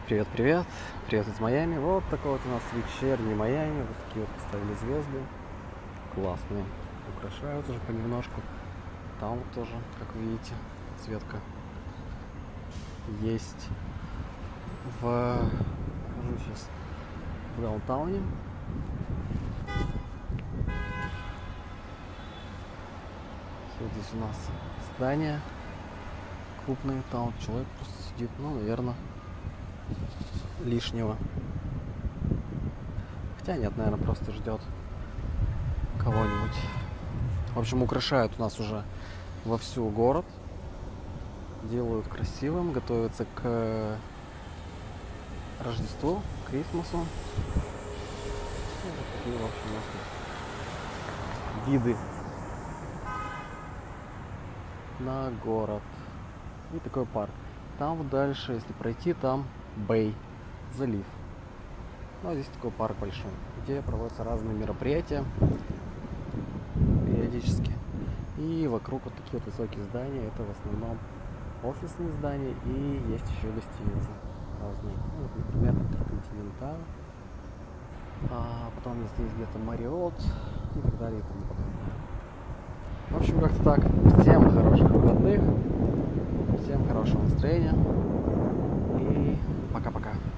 Привет, привет. Привет из Майами. Вот такой вот у нас вечерний Майами. Вот такие вот поставили звезды. Классные. Украшают уже понемножку. Там вот тоже, как вы видите, подсветка есть. Нахожусь сейчас в даунтауне. Вот здесь у нас здание крупное. Там вот человек просто сидит, ну, наверное, лишнего. Хотя нет, наверное, просто ждет кого-нибудь. В общем, украшают у нас уже вовсю город. Делают красивым, готовятся к Рождеству, к Крисмасу. Вот такие, в общем, у нас тут виды на город. И такой парк. Там вот дальше, если пройти, там Бэй, залив. Ну, а здесь такой парк большой, где проводятся разные мероприятия периодически. И вокруг вот такие вот высокие здания. Это в основном офисные здания, и есть еще гостиницы разные. Ну, вот, например, Интерконтиненталь. А потом есть где-то Мариот и так далее и тому подобное. В общем, как-то так. Всем хороших выходных, всем хорошего настроения и пока-пока.